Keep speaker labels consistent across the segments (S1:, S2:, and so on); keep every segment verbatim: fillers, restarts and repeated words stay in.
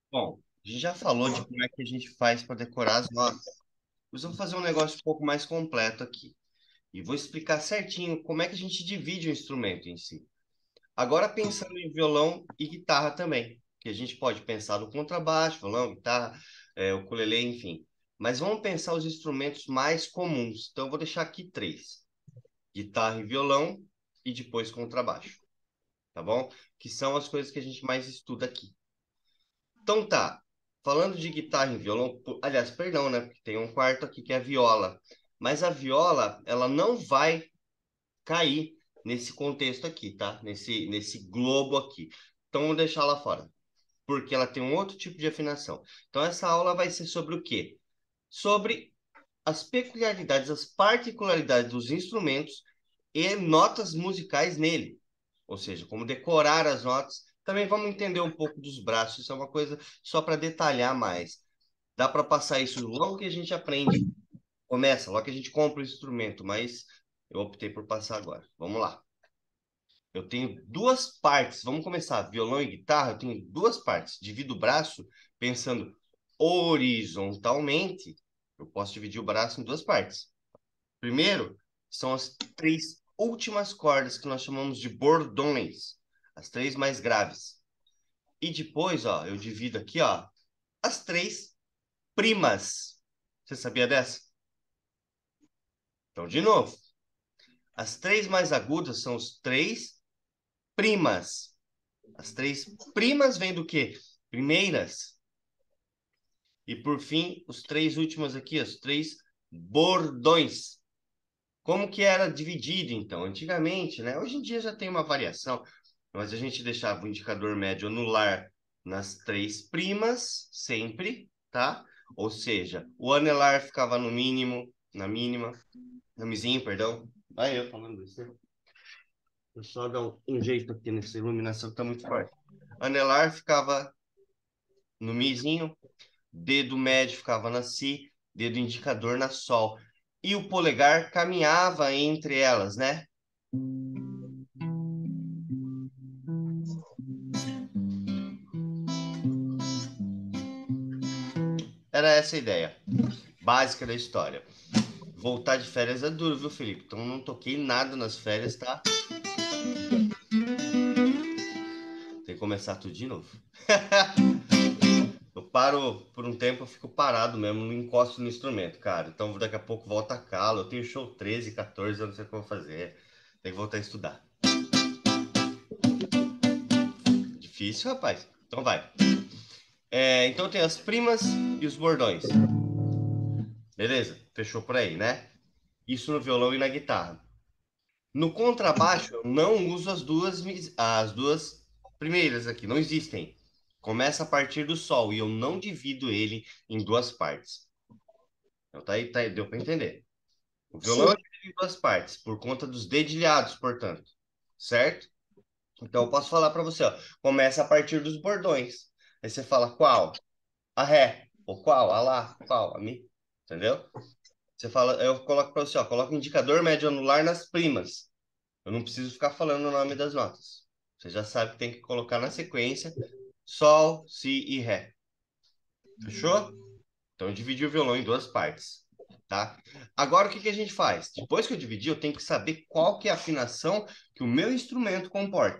S1: Bom, a gente já falou de como é que a gente faz para decorar as notas. Mas eu vou fazer um negócio um pouco mais completo aqui. E vou explicar certinho como é que a gente divide o instrumento em si. Agora pensando em violão e guitarra também, que a gente pode pensar no contrabaixo, violão, guitarra, é, ukulele, enfim. Mas vamos pensar os instrumentos mais comuns. Então eu vou deixar aqui três: guitarra e violão e depois contrabaixo, tá bom? Que são as coisas que a gente mais estuda aqui. Então tá, falando de guitarra e violão, po- aliás, perdão, né? Porque tem um quarto aqui que é a viola. Mas a viola, ela não vai cair nesse contexto aqui, tá? Nesse, nesse globo aqui. Então vamos deixar ela fora, porque ela tem um outro tipo de afinação. Então essa aula vai ser sobre o quê? Sobre as peculiaridades, as particularidades dos instrumentos e notas musicais nele. Ou seja, como decorar as notas. Também vamos entender um pouco dos braços, isso é uma coisa só para detalhar mais. Dá para passar isso logo que a gente aprende. Começa, logo que a gente compra o instrumento, mas eu optei por passar agora. Vamos lá. Eu tenho duas partes. Vamos começar. Violão e guitarra, eu tenho duas partes. Divido o braço pensando horizontalmente. Eu posso dividir o braço em duas partes. Primeiro, são as três últimas cordas que nós chamamos de bordões, as três mais graves. E depois, ó, eu divido aqui, ó, as três primas. Você sabia dessa? Então, de novo, as três mais agudas são os três primas. As três primas vêm do quê? Primeiras. E por fim, os três últimos aqui, os três bordões. Como que era dividido, então? Antigamente, né? Hoje em dia já tem uma variação, mas a gente deixava o indicador médio anular nas três primas, sempre, tá? Ou seja, o anelar ficava no mínimo, na mínima, no mizinho, perdão. Vai eu falando isso, né? Deixa eu só dar um, um jeito aqui nessa iluminação que tá muito forte. Anelar ficava no mizinho, dedo médio ficava na si, dedo indicador na sol. E o polegar caminhava entre elas, né? Era essa a ideia básica da história. Voltar de férias é duro, viu, Felipe? Então não toquei nada nas férias, tá? Tem que começar tudo de novo. Eu paro por um tempo, eu fico parado mesmo, não encosto no instrumento, cara. Então daqui a pouco volta a calo. Eu tenho show treze, quatorze, eu não sei o que eu vou fazer. Tem que voltar a estudar. Difícil, rapaz. Então vai. É, então tem as primas e os bordões. Beleza? Fechou por aí, né? Isso no violão e na guitarra. No contrabaixo, eu não uso as duas, mis- as duas primeiras aqui, não existem. Começa a partir do sol e eu não divido ele em duas partes. Então tá aí, tá aí, deu para entender. O violão eu
S2: Sim.
S1: divido em duas partes, por conta dos dedilhados, portanto. Certo? Então eu posso falar para você, ó, começa a partir dos bordões. Aí você fala qual? A ré. Ou qual? A lá. Qual? A mi. Entendeu? Você fala, eu coloco para você, ó, coloca o indicador médio anular nas primas. Eu não preciso ficar falando o nome das notas. Você já sabe que tem que colocar na sequência Sol, Si e Ré. Fechou? Então eu dividi o violão em duas partes, tá? Agora o que que a gente faz? Depois que eu dividi, eu tenho que saber qual que é a afinação que o meu instrumento comporta.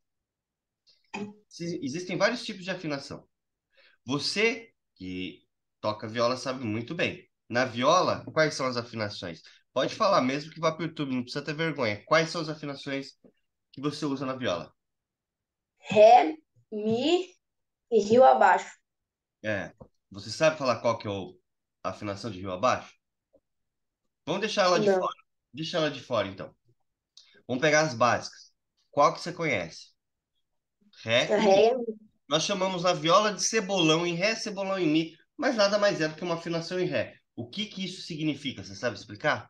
S1: Se- Existem vários tipos de afinação. Você que toca viola sabe muito bem. Na viola, quais são as afinações? Pode falar mesmo que vá para o YouTube, não precisa ter vergonha. Quais são as afinações que você usa na viola?
S2: Ré, Mi e Rio abaixo.
S1: É. Você sabe falar qual que é o- a afinação de rio abaixo? Vamos deixar ela de
S2: Não.
S1: fora. Deixa ela de fora, então. Vamos pegar as básicas. Qual que você conhece? Ré e Mi.
S2: Ré,
S1: Nós chamamos a viola de cebolão em Ré, cebolão em Mi, mas nada mais é do que uma afinação em Ré. O que que isso significa? Você sabe explicar?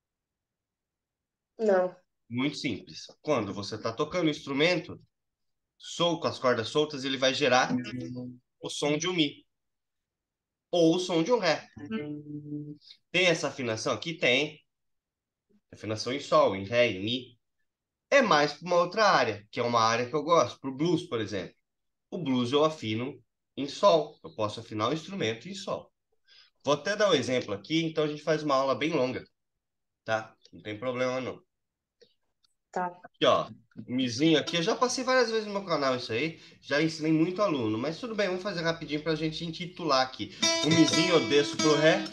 S2: não.
S1: Muito simples. Quando você está tocando o instrumento, solto, as cordas soltas, ele vai gerar o som de um Mi ou o som de um Ré. Tem essa afinação? Aqui tem. Afinação em Sol, em Ré, em Mi. É mais para uma outra área, que é uma área que eu gosto, para o blues, por exemplo. O blues eu afino em sol. Eu posso afinar o instrumento em sol. Vou até dar um exemplo aqui, então a gente faz uma aula bem longa, tá? Não tem problema não.
S2: Tá.
S1: Aqui, ó, mizinho aqui, eu já passei várias vezes no meu canal isso aí, já ensinei muito aluno, mas tudo bem, vamos fazer rapidinho pra gente intitular aqui. O mizinho eu desço pro ré,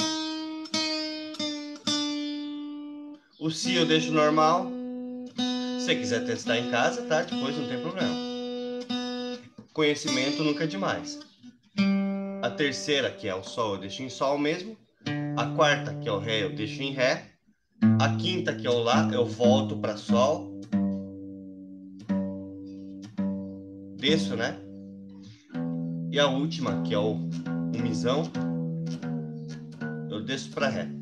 S1: o si eu deixo normal. Se você quiser testar em casa, tá? Depois não tem problema. Conhecimento nunca é demais. A terceira, que é o sol, eu deixo em sol mesmo. A quarta, que é o ré, eu deixo em ré. A quinta, que é o lá, eu volto para sol. Desço, né? E a última, que é o, o misão, eu desço para ré.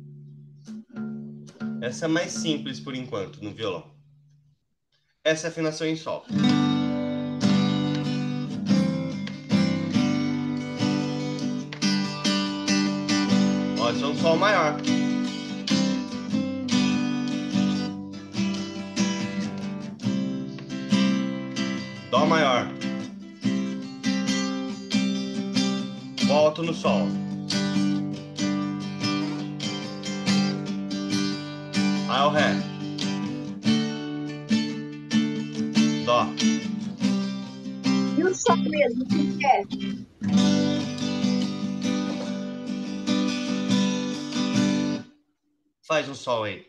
S1: Essa é mais simples por enquanto no violão. Essa é a afinação em sol. Ó, esse é um sol maior. Dó maior. Volto no sol. Aí o ré. Dó.
S2: E o sol mesmo, o que que é?
S1: Faz um sol aí.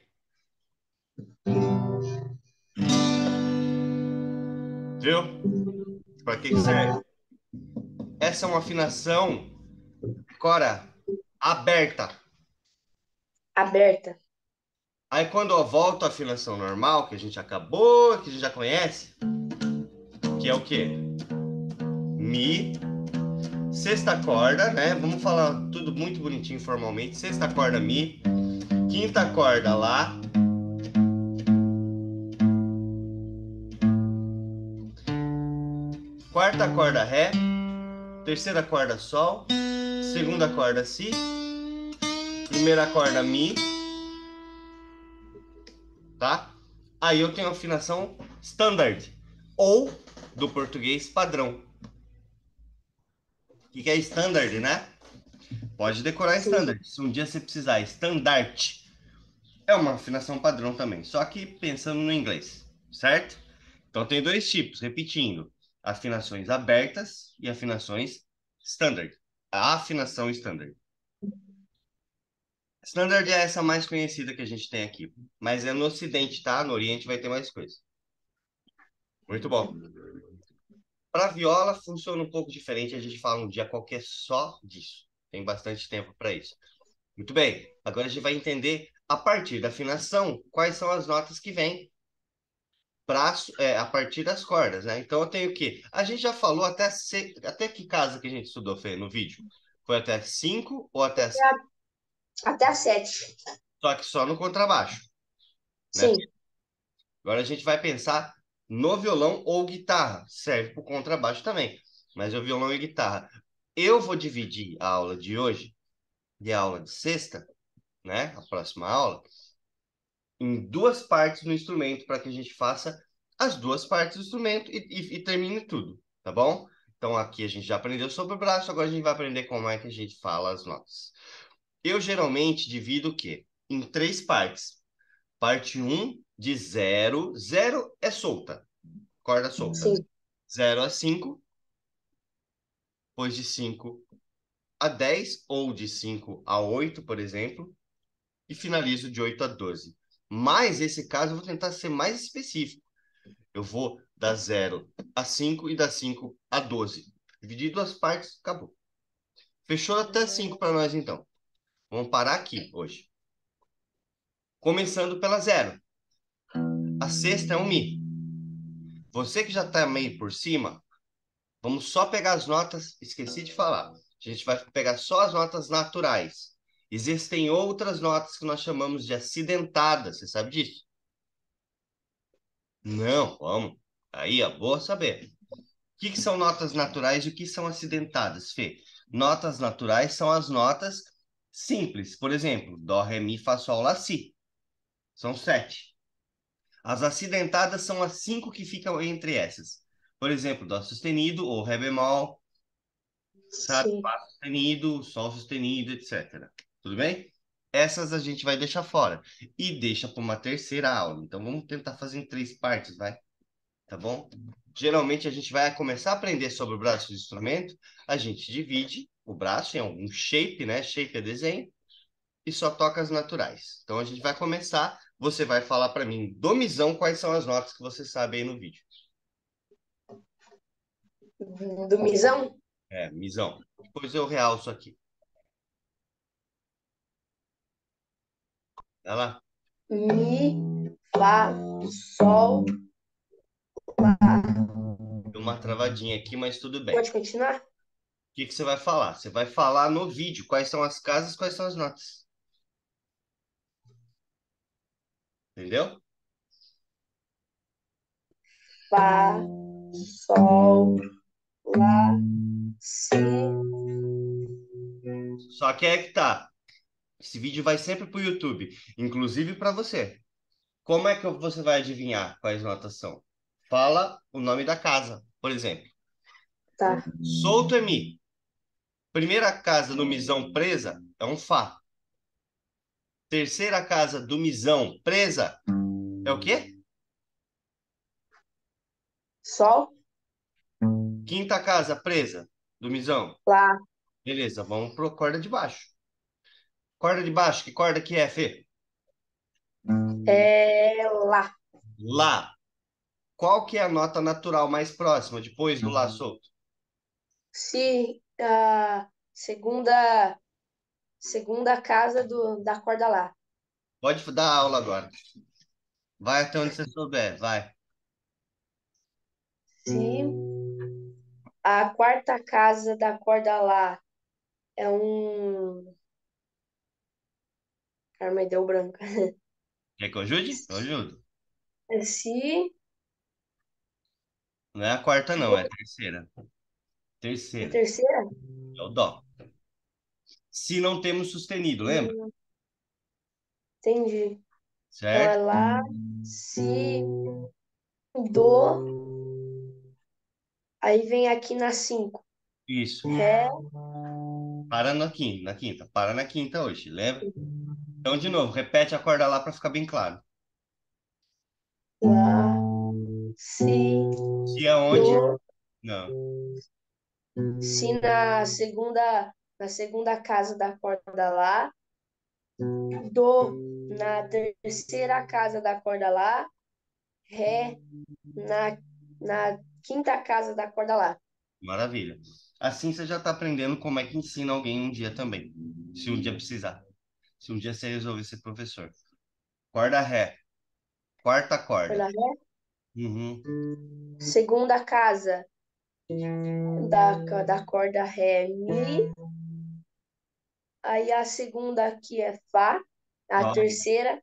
S1: Viu? Para que que serve? Essa é uma afinação, Cora, aberta.
S2: Aberta.
S1: Aí quando eu volto à afinação normal, que a gente acabou, que a gente já conhece, que é o quê? Mi, sexta corda, né? Vamos falar tudo muito bonitinho formalmente. Sexta corda Mi, quinta corda Lá, quarta corda Ré, terceira corda Sol, segunda corda Si, primeira corda Mi, tá? Aí eu tenho a afinação standard, ou do português padrão. O que que é standard, né? Pode decorar
S2: Sim.
S1: standard. Se um dia você precisar, standard é uma afinação padrão também, só que pensando no inglês, certo? Então tem dois tipos, repetindo: afinações abertas e afinações standard. A afinação standard. Standard é essa mais conhecida que a gente tem aqui, mas é no Ocidente, tá? No Oriente vai ter mais coisa. Muito bom. Para viola funciona um pouco diferente, a gente fala um dia qualquer só disso. Tem bastante tempo para isso. Muito bem, agora a gente vai entender, a partir da afinação, quais são as notas que vêm pra, é, a partir das cordas, né? Então eu tenho que. A gente já falou até, se, até que casa que a gente estudou, Fê, no vídeo? Foi até cinco ou até.
S2: Até a sete.
S1: Só que só no contrabaixo, né?
S2: Sim.
S1: Agora a gente vai pensar no violão ou guitarra. Serve para o contrabaixo também, mas é o violão e guitarra. Eu vou dividir a aula de hoje e a aula de sexta, né? A próxima aula em duas partes no instrumento para que a gente faça as duas partes do instrumento e, e, e termine tudo, tá bom? Então aqui a gente já aprendeu sobre o braço, agora a gente vai aprender como é que a gente fala as notas. Eu geralmente divido o quê? Em três partes. Parte um de zero, zero é solta, corda solta.
S2: Sim.
S1: Zero a cinco, depois de cinco a dez, ou de cinco a oito, por exemplo, e finalizo de oito a doze. Mas esse caso eu vou tentar ser mais específico. Eu vou da zero a cinco e da cinco a doze. Dividir em duas partes, acabou. Fechou até cinco para nós, então. Vamos parar aqui hoje. Começando pela zero. A sexta é um Mi. Você que já está meio por cima, vamos só pegar as notas. Esqueci de falar. A gente vai pegar só as notas naturais. Existem outras notas que nós chamamos de acidentadas. Você sabe disso? Não, vamos. Aí, ó, boa saber. O que, que são notas naturais e o que são acidentadas, Fê? Notas naturais são as notas simples. Por exemplo, Dó, Ré, Mi, Fá, Sol, Lá, Si. São sete. As acidentadas são as cinco que ficam entre essas. Por exemplo, Dó sustenido ou Ré bemol. sabe?
S2: Sim.
S1: Fá sustenido, sol sustenido, etcétera. Tudo bem? Essas a gente vai deixar fora. E deixa para uma terceira aula. Então vamos tentar fazer em três partes, vai? Tá bom? Geralmente a gente vai começar a aprender sobre o braço do instrumento, a gente divide o braço em algum shape, né? Shape é desenho, e só toca as naturais. Então a gente vai começar, você vai falar para mim, do misão, quais são as notas que você sabe aí no vídeo.
S2: Do misão?
S1: É, misão. Depois eu realço aqui. Vai lá.
S2: Mi, Fá, Sol, Lá.
S1: Deu uma travadinha aqui, mas tudo bem. O
S2: Pode continuar?
S1: que que você vai falar? Você vai falar no vídeo quais são as casas, quais são as notas. Entendeu?
S2: Fá, Sol, Lá, Si.
S1: Só que é que tá. Esse vídeo vai sempre pro YouTube, inclusive para você. Como é que você vai adivinhar quais notas são? Fala o nome da casa, por exemplo.
S2: Tá.
S1: Solto é Mi. Primeira casa no misão presa é um Fá. Terceira casa do misão presa é o quê?
S2: Sol,
S1: Quinta casa presa do misão.
S2: Lá.
S1: Beleza, vamos pro corda de baixo. Corda de baixo, que corda que é, Fê?
S2: É Lá.
S1: Lá. Qual que é a nota natural mais próxima depois do Lá solto?
S2: Si, a segunda, segunda casa do, da corda Lá.
S1: Pode dar aula agora. Vai até onde você souber, vai.
S2: Si, a quarta casa da corda Lá é um. Caramba, deu branco.
S1: Quer que eu ajude? Eu ajudo.
S2: É Si,
S1: Não é a quarta, não, é a terceira.
S2: a
S1: Terceira.
S2: terceira?
S1: É o Dó. Se não temos sustenido, lembra?
S2: Hum, entendi. Então é
S1: Certo?
S2: Lá, Si, Dó. Aí vem aqui na cinco.
S1: Isso.
S2: Ré,
S1: Para na quinta, na quinta. Para na quinta hoje, lembra? Então, de novo, repete a corda lá para ficar bem claro.
S2: Lá, Si,
S1: Se é onde?
S2: Dó.
S1: Não.
S2: Si na segunda, na segunda casa da corda Lá. Dó na terceira casa da corda Lá. Ré na, na quinta casa da corda Lá.
S1: Maravilha. Assim você já está aprendendo como é que ensina alguém um dia também. Se um dia precisar. Se um dia você resolver ser professor. Corda ré. Quarta corda.
S2: Corda Ré.
S1: Uhum.
S2: Segunda casa da, da corda Ré, Mi. Aí a segunda aqui é Fá. A
S1: Ó,
S2: terceira,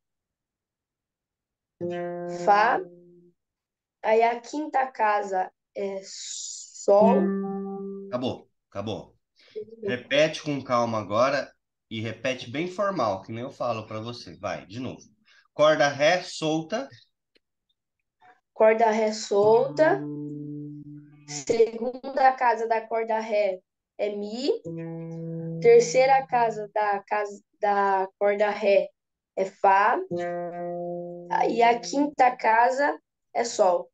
S2: Fá. Aí a quinta casa é Sol.
S1: acabou. Acabou. Repete com calma agora e repete bem formal, que nem eu falo para você. Vai, de novo. Corda ré solta.
S2: Corda Ré solta. Segunda casa da corda Ré é Mi. Terceira casa da, casa da corda Ré é Fá. E a quinta casa é Sol.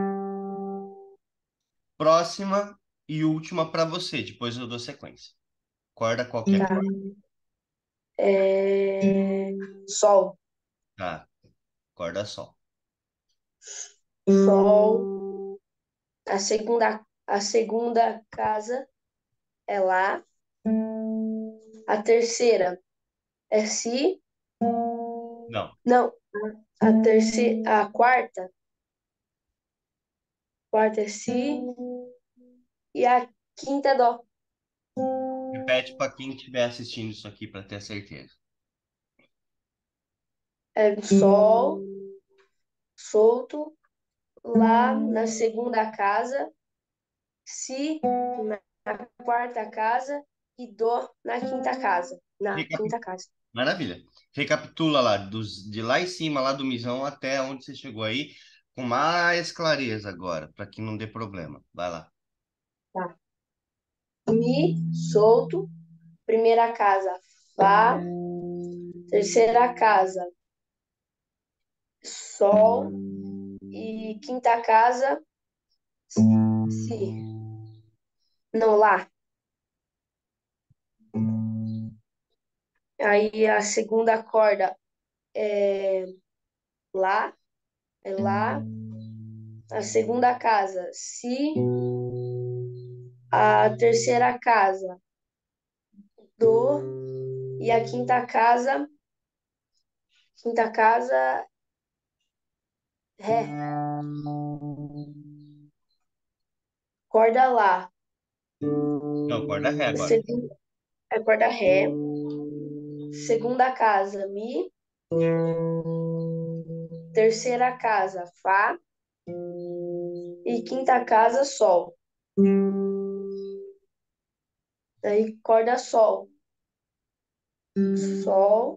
S1: Próxima e última para você. Depois eu dou sequência. Corda qualquer
S2: Tá.
S1: corda.
S2: É... Sol.
S1: Tá. Corda sol.
S2: Sol. A segunda, a segunda casa é Lá. A terceira é Si.
S1: Não.
S2: Não, a terceira, a quarta, quarta é Si e a quinta é Dó.
S1: Repete para quem estiver assistindo isso aqui para ter certeza.
S2: É Sol, solto, Lá na segunda casa, Si na quarta casa e Dó na quinta casa. Na
S1: Recapi-
S2: quinta casa.
S1: Maravilha. Recapitula lá, dos, de lá em cima, lá do misão até onde você chegou aí, com mais clareza agora, para que não dê problema. Vai lá.
S2: Tá. Mi solto, primeira casa Fá, terceira casa Sol e quinta casa Si. Não, Lá. Aí a segunda corda é Lá, é Lá. A segunda casa Si. A terceira casa Dó. E a quinta casa, quinta casa Ré. Corda Lá.
S1: Não, corda ré agora.
S2: Segunda, é corda Ré. Segunda casa Mi. Terceira casa Fá. E quinta casa Sol. Daí corda Sol. Sol.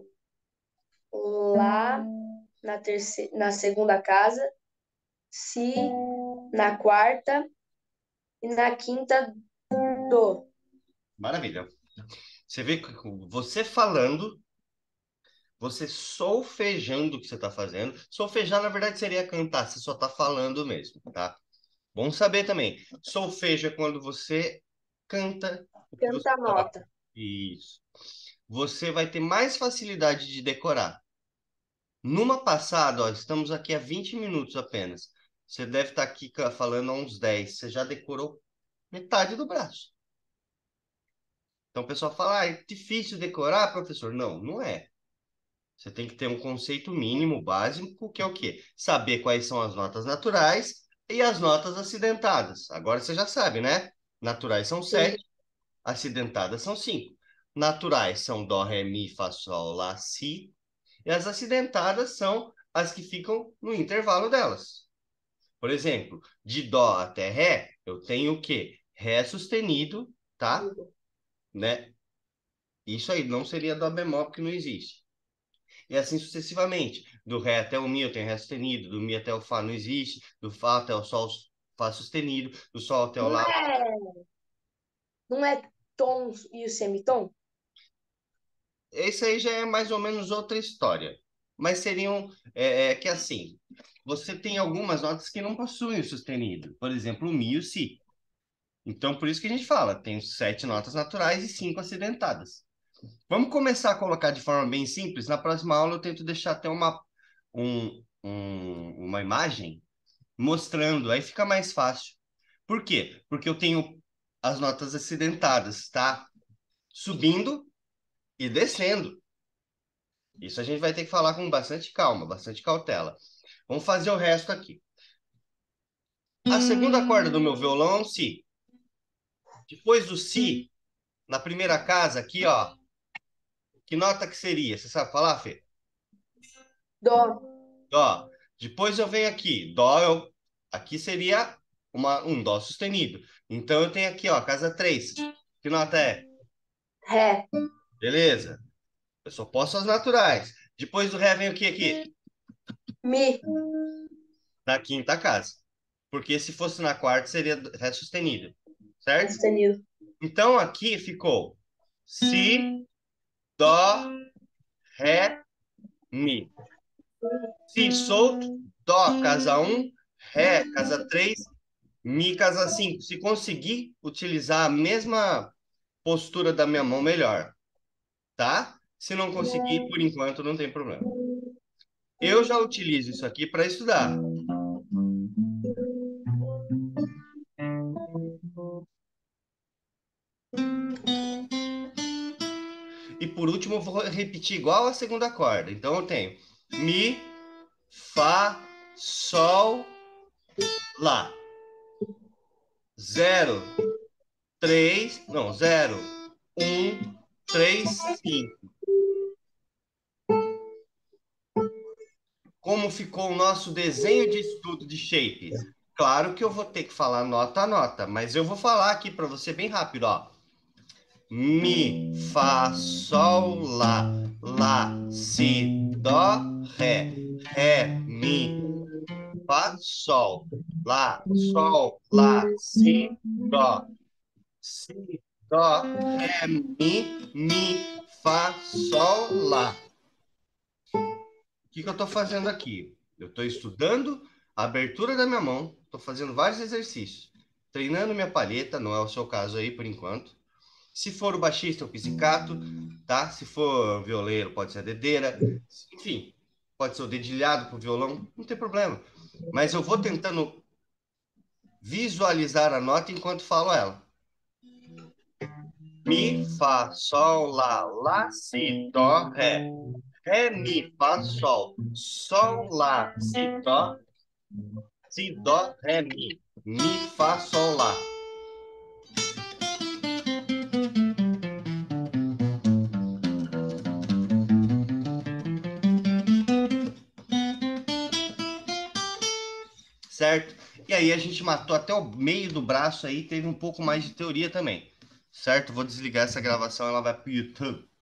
S2: Lá na, terceira, na segunda casa. Si na quarta. E na quinta Dó.
S1: Maravilha. Você vê que com você falando, você solfejando o que você está fazendo. Solfejar, na verdade, seria cantar, você só está falando mesmo, tá? Bom saber também. Solfejo é quando você canta o que você
S2: Canta a
S1: toca.
S2: nota.
S1: Isso. Você vai ter mais facilidade de decorar. Numa passada, ó, estamos aqui há vinte minutos apenas. Você deve estar aqui ca- falando há uns dez. Você já decorou metade do braço. Então o pessoal fala, ah, é difícil decorar, professor. Não, não é. Você tem que ter um conceito mínimo, básico, que é o quê? Saber quais são as notas naturais e as notas acidentadas. Agora você já sabe, né? Naturais são
S2: Sim.
S1: sete, acidentadas são cinco. Naturais são dó, ré, mi, fá, sol, lá, si. E as acidentadas são as que ficam no intervalo delas. Por exemplo, de dó até ré, eu tenho o quê? Ré sustenido, tá? Né? Isso aí não seria dó bemol, porque não existe. E assim sucessivamente. Do Ré até o Mi eu tenho Ré sustenido, do Mi até o Fá não existe, do Fá até o Sol, Fá sustenido, do Sol até o
S2: Não
S1: Lá.
S2: é, não é tom e o semitom?
S1: Esse aí já é mais ou menos outra história. Mas seriam, é, é, que assim, você tem algumas notas que não possuem o sustenido. Por exemplo, o Mi e o Si. Então, por isso que a gente fala, tem sete notas naturais e cinco acidentadas. Vamos começar a colocar de forma bem simples. Na próxima aula eu tento deixar até uma, um, um, uma imagem mostrando, aí fica mais fácil. Por quê? Porque eu tenho as notas acidentadas, tá? Subindo e descendo. Isso a gente vai ter que falar com bastante calma, bastante cautela. Vamos fazer o resto aqui. A segunda corda do meu violão é um si. Depois do si, na primeira casa aqui, ó, que nota que seria? Você sabe falar, Fê?
S2: Dó.
S1: Dó. Depois eu venho aqui, dó, eu... aqui seria uma, um dó sustenido. Então eu tenho aqui, ó, casa três. Que nota é?
S2: Ré.
S1: Beleza? Eu só posso as naturais. Depois do Ré vem o que aqui?
S2: Mi.
S1: Na quinta casa. Porque se fosse na quarta, seria Ré sustenido. Certo?
S2: Sustenido.
S1: Então aqui ficou Si, Dó, Ré, Mi. Si solto, Dó, casa um, Ré, casa três, Mi, casa cinco. Se conseguir utilizar a mesma postura da minha mão, melhor. Tá? Se não conseguir, por enquanto, não tem problema. Eu já utilizo isso aqui para estudar. E por último, eu vou repetir igual a segunda corda. Então eu tenho Mi, Fá, Sol, Lá. Zero, três, não, zero, um, três, cinco. Como ficou o nosso desenho de estudo de shape? Claro que eu vou ter que falar nota a nota, mas eu vou falar aqui para você bem rápido, ó. Mi, Fá, Sol, Lá, Lá, Si, Dó, Ré, Ré, Mi, Fá, Sol, Lá, Sol, Lá, Si, Dó, Si. dó, ré, mi, mi, fá, sol, lá. O que que eu estou fazendo aqui? Eu estou estudando a abertura da minha mão, estou fazendo vários exercícios, treinando minha palheta, não é o seu caso aí por enquanto. Se for o baixista, o pizzicato, tá? Se for violeiro, pode ser a dedeira, enfim, pode ser o dedilhado para o violão, não tem problema. Mas eu vou tentando visualizar a nota enquanto falo ela. Mi, fá, sol, lá, lá, si, dó, ré. Ré, mi, fá, sol. Sol, lá, si, dó. Si, dó, ré, mi. Mi, fá, sol, lá. Certo? E aí a gente matou até o meio do braço aí, teve um pouco mais de teoria também. Certo? Vou desligar essa gravação, ela vai pro YouTube.